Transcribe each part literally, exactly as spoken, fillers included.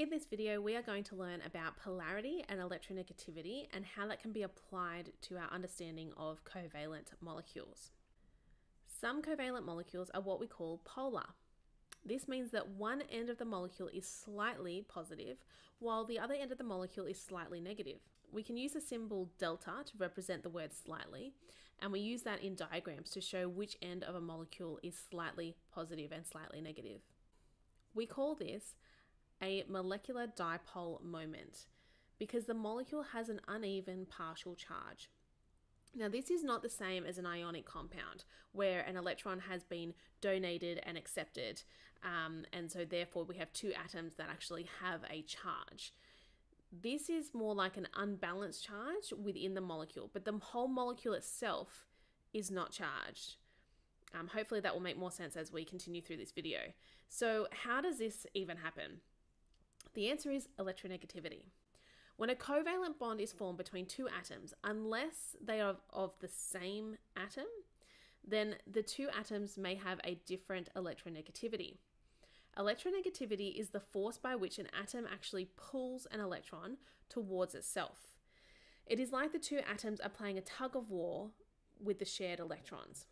In this video, we are going to learn about polarity and electronegativity and how that can be applied to our understanding of covalent molecules. Some covalent molecules are what we call polar. This means that one end of the molecule is slightly positive, while the other end of the molecule is slightly negative. We can use the symbol delta to represent the word slightly, and we use that in diagrams to show which end of a molecule is slightly positive and slightly negative. We call this a molecular dipole moment because the molecule has an uneven partial charge. Now, this is not the same as an ionic compound where an electron has been donated and accepted, um, and so therefore we have two atoms that actually have a charge. This is more like an unbalanced charge within the molecule, but the whole molecule itself is not charged. Um, hopefully that will make more sense as we continue through this video. So how does this even happen? The answer is electronegativity. When a covalent bond is formed between two atoms, unless they are of the same atom, then the two atoms may have a different electronegativity. Electronegativity is the force by which an atom actually pulls an electron towards itself. It is like the two atoms are playing a tug of war with the shared electrons.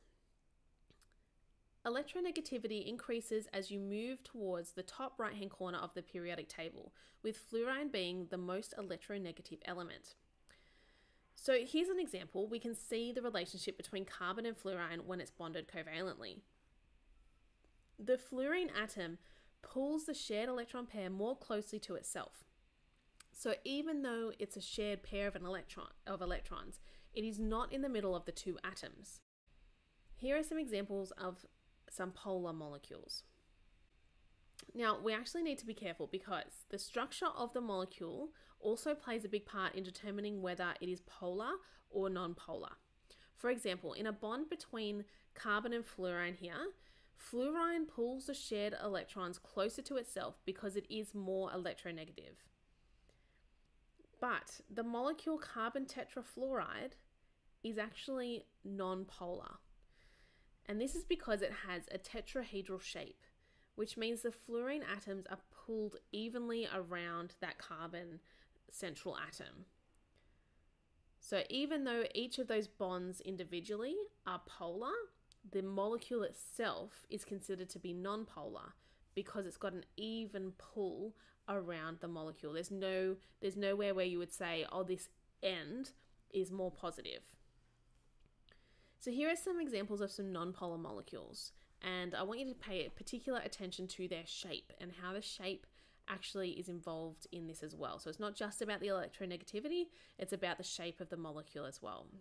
Electronegativity increases as you move towards the top right-hand corner of the periodic table, with fluorine being the most electronegative element. So here's an example. We can see the relationship between carbon and fluorine when it's bonded covalently. The fluorine atom pulls the shared electron pair more closely to itself. So even though it's a shared pair of an electron of electrons, it is not in the middle of the two atoms. Here are some examples of some polar molecules. Now, we actually need to be careful because the structure of the molecule also plays a big part in determining whether it is polar or non-polar. For example, in a bond between carbon and fluorine here, fluorine pulls the shared electrons closer to itself because it is more electronegative. But the molecule carbon tetrafluoride is actually non-polar. And this is because it has a tetrahedral shape, which means the fluorine atoms are pulled evenly around that carbon central atom. So even though each of those bonds individually are polar, the molecule itself is considered to be non-polar because it's got an even pull around the molecule. There's no, there's nowhere where you would say, oh, this end is more positive. So here are some examples of some non-polar molecules, and I want you to pay particular attention to their shape and how the shape actually is involved in this as well. So it's not just about the electronegativity, it's about the shape of the molecule as well.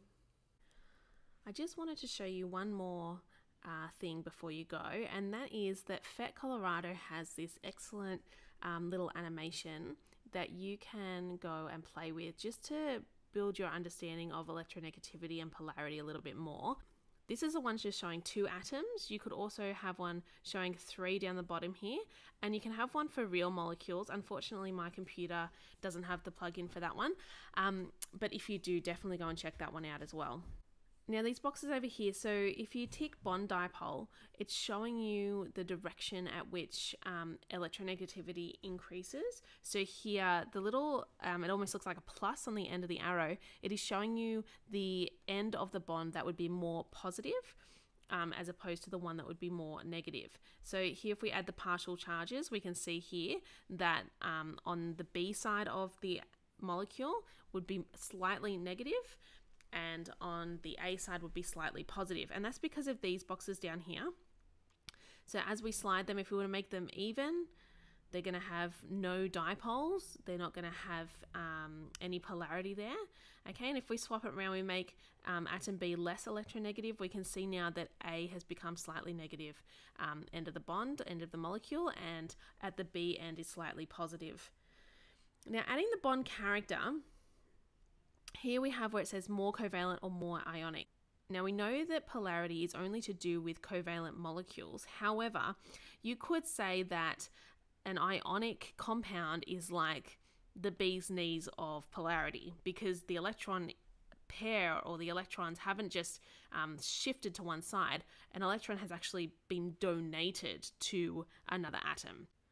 I just wanted to show you one more uh, thing before you go, and that is that F E T Colorado has this excellent um, little animation that you can go and play with just to build your understanding of electronegativity and polarity a little bit more. This is the one just showing two atoms. You could also have one showing three down the bottom here, and you can have one for real molecules. Unfortunately, my computer doesn't have the plugin for that one, um, but if you do, definitely go and check that one out as well. Now these boxes over here, so if you tick bond dipole, it's showing you the direction at which um, electronegativity increases. So here, the little, um, it almost looks like a plus on the end of the arrow. It is showing you the end of the bond that would be more positive, um, as opposed to the one that would be more negative. So here, if we add the partial charges, we can see here that um, on the B side of the molecule would be slightly negative, and on the A side would be slightly positive. And that's because of these boxes down here. So as we slide them, if we want to make them even, they're going to have no dipoles. They're not going to have um, any polarity there. Okay, and if we swap it around, we make um, atom B less electronegative, we can see now that A has become slightly negative um, end of the bond, end of the molecule, and at the B end is slightly positive. Now adding the bond character, here we have where it says more covalent or more ionic. Now we know that polarity is only to do with covalent molecules. However, you could say that an ionic compound is like the bee's knees of polarity because the electron pair or the electrons haven't just um, shifted to one side. An electron has actually been donated to another atom.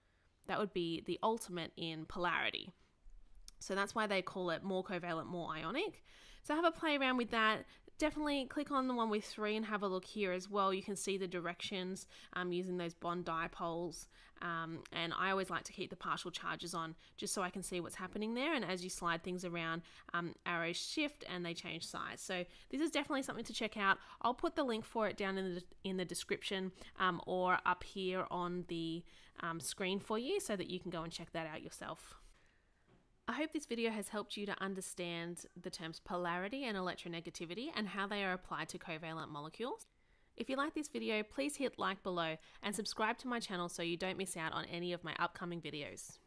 that would be the ultimate in polarity. So that's why they call it more covalent, more ionic. So have a play around with that. Definitely click on the one with three and have a look here as well. You can see the directions um, using those bond dipoles. Um, and I always like to keep the partial charges on just so I can see what's happening there. And as you slide things around, um, arrows shift and they change size. So this is definitely something to check out. I'll put the link for it down in the, in the description um, or up here on the um, screen for you so that you can go and check that out yourself. I hope this video has helped you to understand the terms polarity and electronegativity and how they are applied to covalent molecules. If you like this video, please hit like below and subscribe to my channel so you don't miss out on any of my upcoming videos.